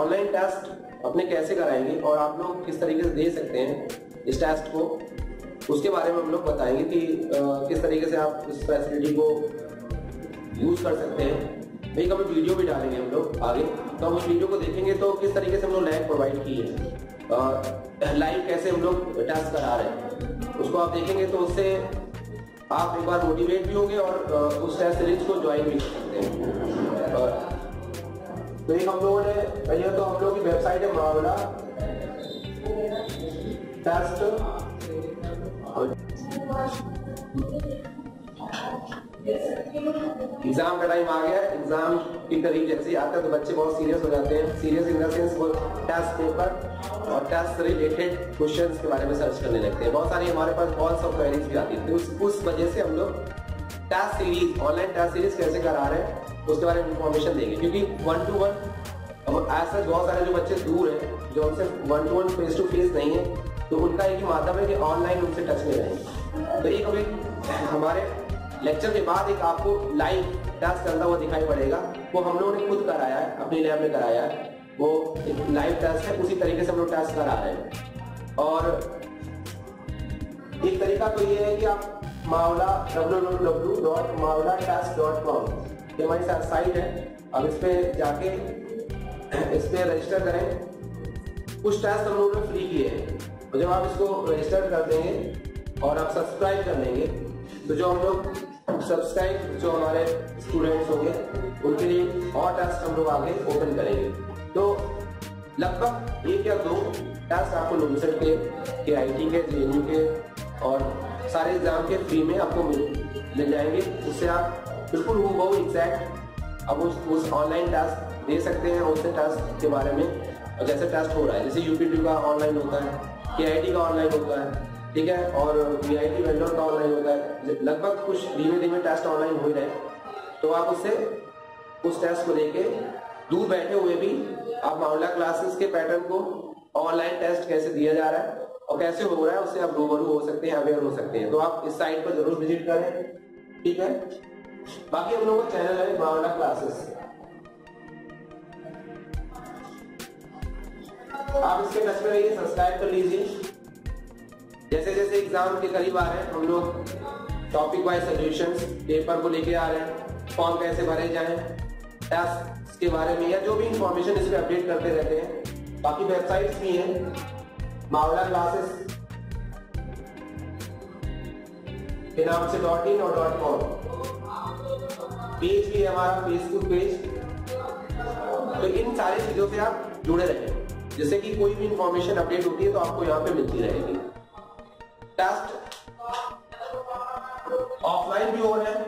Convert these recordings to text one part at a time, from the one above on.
Online test अपने कैसे कराएंगे और आप लोग किस तरीके से दे सकते हैं इस टेस्ट को, उसके बारे में हम लोग बताएंगे कि किस तरीके से आप इस फैसिलिटी को यूज कर सकते हैं। भाई कभी वीडियो भी डालेंगे हम लोग आगे, तो हम उस वीडियो को देखेंगे तो किस तरीके से हम लोग लैब प्रोवाइड की है, लाइव कैसे हम लोग टेस्ट करा रहे हैं, उसको आप देखेंगे तो उससे आप एक बार मोटिवेट भी होंगे और उस टेस्ट सीरीज को ज्वाइन भी कर सकते हैं। तो एक हम लोगों ने पहले तो हम लोग की वेबसाइट है MaaRula टेस्ट। एग्जाम का टाइम आ गया, एग्जाम के करीब जैसे ही आता है तो बच्चे बहुत सीरियस हो जाते हैं। सीरियस इन द सेंस वो टेस्ट पेपर और टेस्ट से रिलेटेड क्वेश्चंस के बारे में सर्च करने लगते हैं। बहुत सारी हमारे पास बहुत सब क्वेरीज भी आती है, तो उस वजह से हम लोग test series, online test series कैसे करा रहे हैं उसके बारे में इंफॉर्मेशन देंगे। क्योंकि 1-to-1 ऐसा बहुत सारे जो बच्चे दूर हैं, जो हमसे 1-to-1 फेस टू फेस नहीं है, तो उनका एक ही माध्यम है कि ऑनलाइन उनसे टच में रहेंगे। तो एक अभी हमारे लेक्चर के बाद एक आपको लाइव टेस्ट चलता हुआ दिखाई पड़ेगा, वो हम लोगों ने खुद कराया है, अपनी लैब में कराया है। वो एक लाइव टेस्ट है, उसी तरीके से हम लोग टेस्ट करा रहे हैं। और एक तरीका तो ये है कि आप MaaRula www.maarulatest.com ये हमारी साइट है, अब इस पे जाके इस पे रजिस्टर करें। कुछ टेस्ट हम लोगों ने फ्री किए हैं, तो जब आप इसको रजिस्टर कर देंगे और आप सब्सक्राइब कर लेंगे तो जो हम लोग सब्सक्राइब जो हमारे स्टूडेंट्स होंगे उनके लिए और टेस्ट हम लोग आगे ओपन करेंगे। तो लगभग 1 या 2 टेस्ट आपको लुमसेट के IIT के JNU के और सारे एग्जाम के फ्री में आपको मिल जाएंगे। उससे आप बिल्कुल हूबहू एग्जैक्ट अब उस ऑनलाइन टेस्ट दे सकते हैं, उससे टेस्ट के बारे में और जैसे टेस्ट हो रहा है, जैसे UPT का ऑनलाइन होता है, KIT का ऑनलाइन होता है, ठीक है, और VIT वेंडर का ऑनलाइन होता है। लगभग कुछ धीमे धीमे टेस्ट ऑनलाइन हो रहे हैं, तो आप उससे उस टेस्ट को लेके दूर बैठे हुए भी आप MaaRula क्लासेस के पैटर्न को ऑनलाइन टेस्ट कैसे दिया जा रहा है और कैसे हो रहा है उससे आप रूबरू हो सकते हैं, अवेयर हो सकते हैं। तो आप इस साइट पर जरूर विजिट करें, ठीक है। बाकी हम लोगों का चैनल है MaaRula क्लासेस, आप इसके टच में रहिए, सब्सक्राइब कर लीजिए। जैसे जैसे एग्जाम के करीब आ रहे हैं हम लोग टॉपिक वाइज सॉल्यूशंस पेपर को लेके आ रहे हैं, फॉर्म कैसे भरे जाएं, टेस्ट के बारे में या जो भी इंफॉर्मेशन इस पे अपडेट करते रहते हैं। बाकी वेबसाइट्स भी हैं, MaaRula क्लासेस के नाम से .in और .com, पेज भी है हमारा फेसबुक पेज। तो इन सारी चीजों से आप जुड़े रहें, जैसे कि कोई भी इंफॉर्मेशन अपडेट होती है तो आपको यहाँ पे मिलती रहेगी। टेस्ट ऑफलाइन भी हो रहे हैं,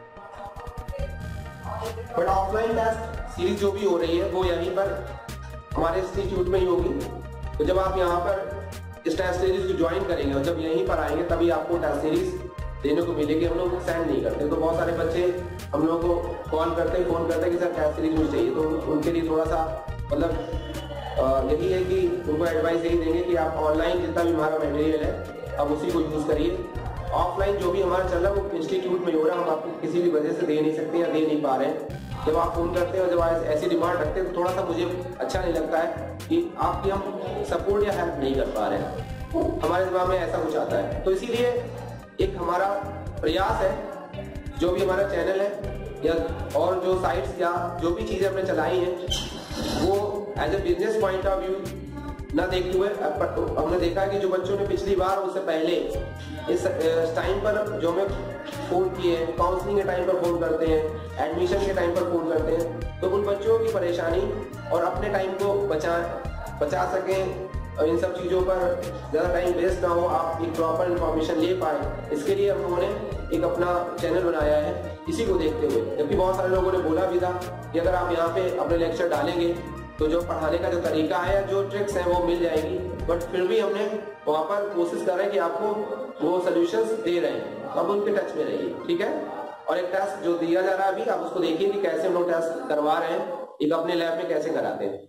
बट ऑफलाइन टेस्ट सीरीज जो भी हो रही है वो यहीं पर हमारे इंस्टीट्यूट में ही होगी। तो जब आप यहाँ पर इस टेस्ट सीरीज को ज्वाइन करेंगे और जब यहीं पर आएंगे तभी आपको टेस्ट सीरीज देने को मिलेगी। हम लोग सेंड नहीं करते, तो बहुत सारे बच्चे हम लोग को कॉल करते हैं, फोन करते हैं कि सर टेस्ट सीरीज मुझे चाहिए, तो उनके लिए थोड़ा सा मतलब यही है कि उनको एडवाइस यही देंगे कि आप ऑनलाइन जितना भी हमारा मटेरियल है अब उसी को यूज करिए। ऑफलाइन जो भी हमारा चल रहा है वो इंस्टीट्यूट में हो रहा है, हम आपको किसी भी वजह से दे नहीं सकते या दे नहीं पा रहे हैं। जब आप फोन करते हैं और जब ऐसी डिमांड रखते हैं तो थोड़ा सा मुझे अच्छा नहीं लगता है कि आपकी हम सपोर्ट या हेल्प नहीं कर पा रहे हैं, हमारे दिमाग में ऐसा कुछ आता है। तो इसीलिए एक हमारा प्रयास है, जो भी हमारा चैनल है या और जो साइट्स या जो भी चीजें हमने चलाई हैं वो as a business point of view ना देखते हुए हमने देखा कि जो बच्चों ने पिछली बार उससे पहले इस टाइम पर जो हमें फोन किए, काउंसलिंग के टाइम पर फोन करते हैं, एडमिशन के टाइम पर फोन करते हैं, तो उन बच्चों की परेशानी और अपने टाइम को बचा सकें और इन सब चीज़ों पर ज़्यादा टाइम वेस्ट ना हो, आप एक प्रॉपर इन्फॉर्मेशन ले पाए, इसके लिए हम लोगों ने एक अपना चैनल बनाया है इसी को देखते हुए। जबकि बहुत सारे लोगों ने बोला भी था कि अगर आप यहाँ पे अपने लेक्चर डालेंगे तो जो पढ़ाने का जो तरीका है या जो ट्रिक्स हैं वो मिल जाएगी, बट फिर भी हमने वहाँ पर कोशिश कर रहे हैं कि आपको वो सोल्यूशंस दे रहे हैं, अब उनके टच में रहिए, ठीक है। और एक टेस्ट जो दिया जा रहा है अभी आप उसको देखिए कि कैसे हम लोग टेस्ट करवा रहे हैं, एक अपने लैब में कैसे कराते हैं।